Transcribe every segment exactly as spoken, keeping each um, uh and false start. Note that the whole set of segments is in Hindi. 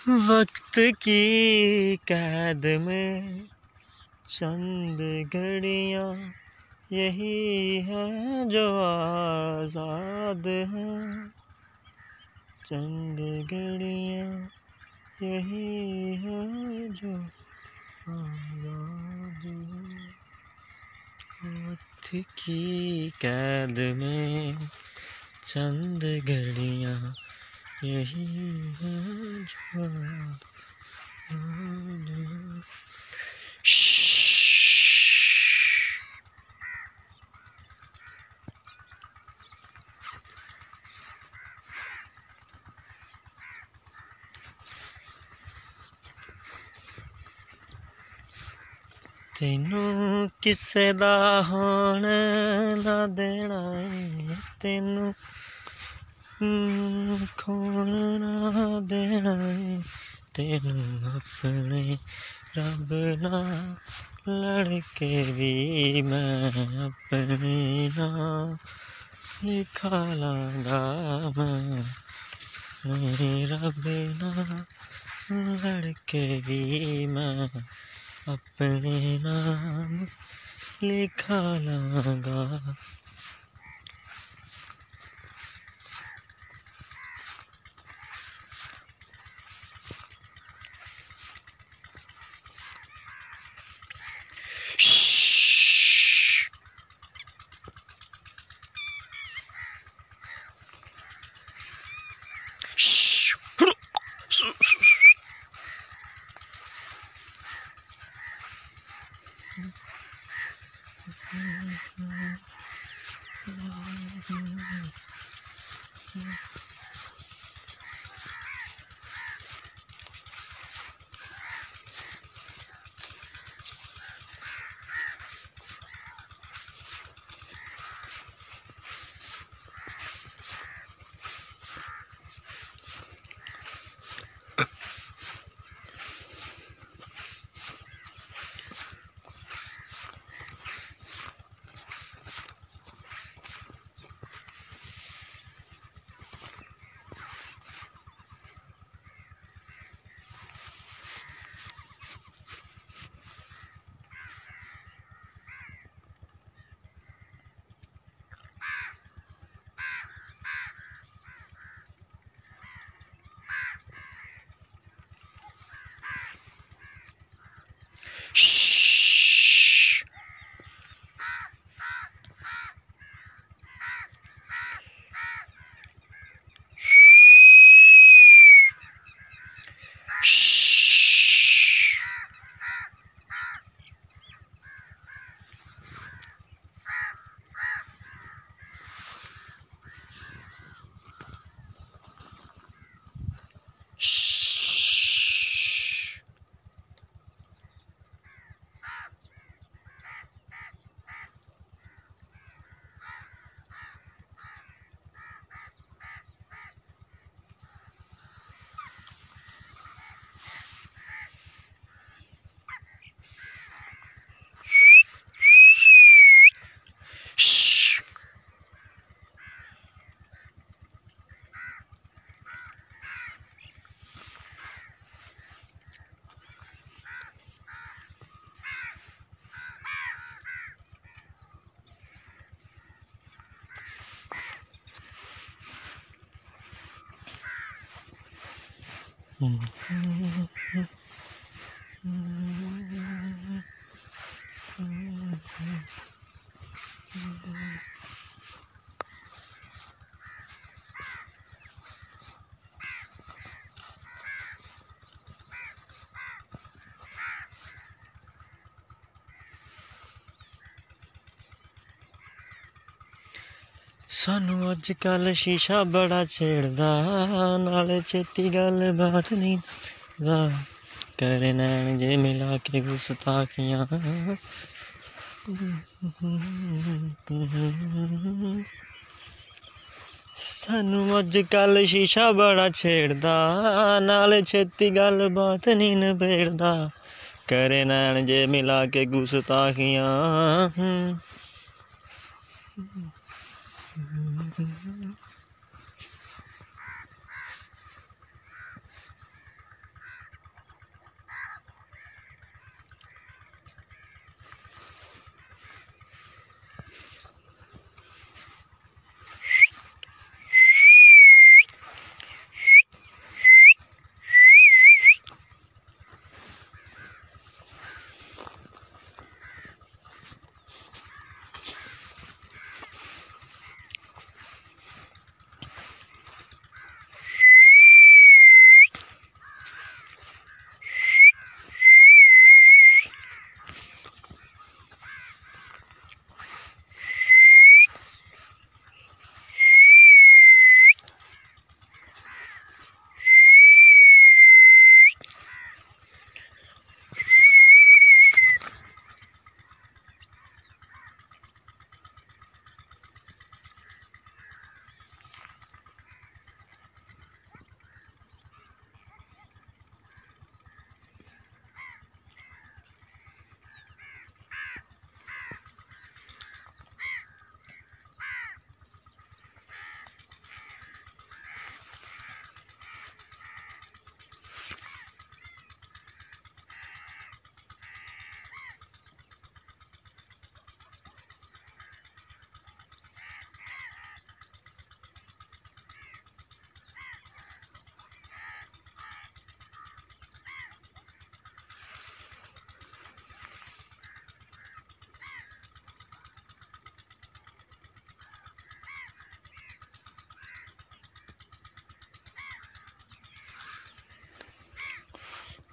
वक्त की कैद में चंद घड़ियाँ यही है जो आज़ाद हैं। चंद घड़ियाँ यही है जो आज़ाद हैं। वक्त की कैद में चंद घड़ियाँ यही है जो ਤੈਨੂੰ ਕਿਸੇ ਦਾ ਹੋਣ ਨਾ ਦੇਣਾ ਏ, ਤੈਨੂੰ ਖੋਣ ਨਾ ਦੇਣਾ ਏ, ਤੈਨੂੰ ਆਪਣੇ ਰੱਬ ਨਾਲ ਲੜ ਕੇ ਵੀ ਮੈਂ ਆਪਣੇ ਨਾਲ ਲਿਖਾ ਲਾਂਗਾ। ਮੈਂ ਆਪਣੇ ਰੱਬ ਨਾਲ ਲੜ ਕੇ ਵੀ ਮੈਂ अपने नाम लिखा लांगा। सानू अज कल शीशा बड़ा छेड़दा, नाले छेती गल बात नहीं दा, करे नैन जे मिला के गुस्ताखियां। सानू अज कल शीशा बड़ा छेड़दा, नाले छेती गल बात नहीं नबेड़दा, करे नैन जे मिला के गुस्ताखियां।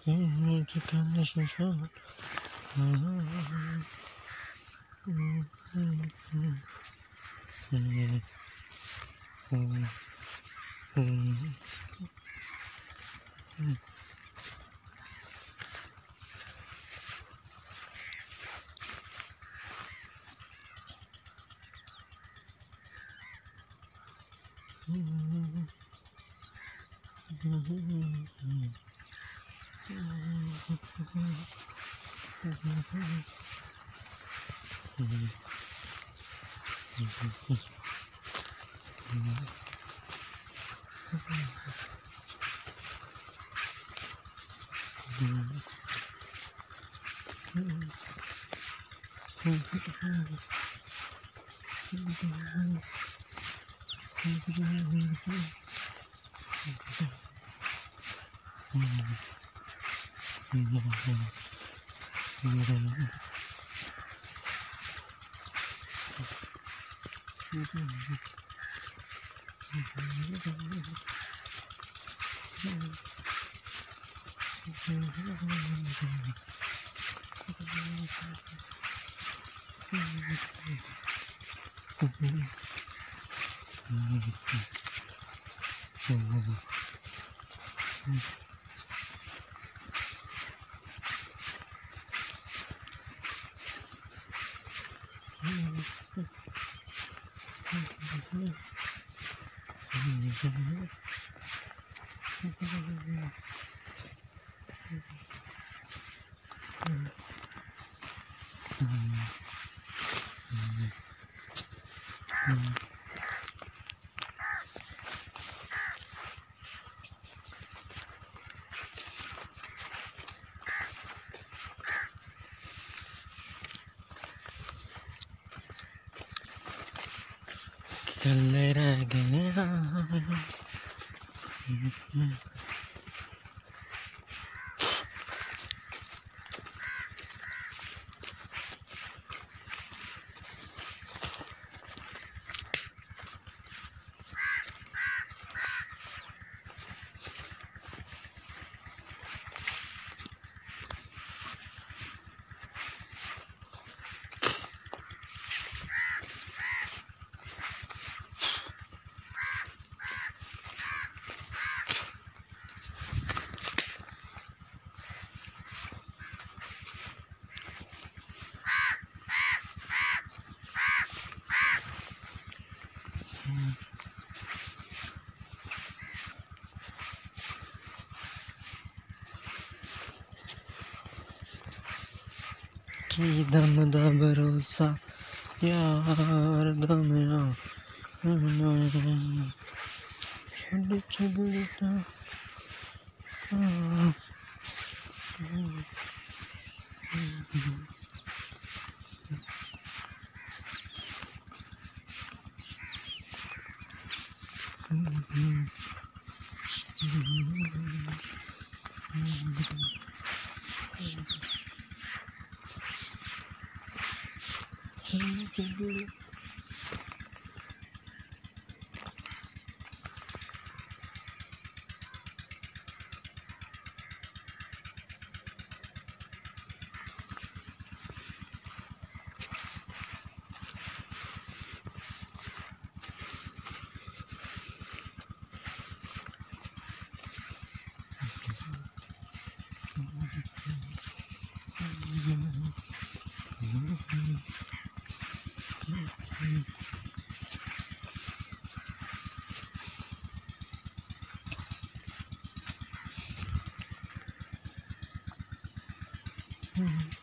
मुझका शीशा कल रह गया कि दम दा भरोसा यार दम आ छड़ छड़ता Mm-hmm.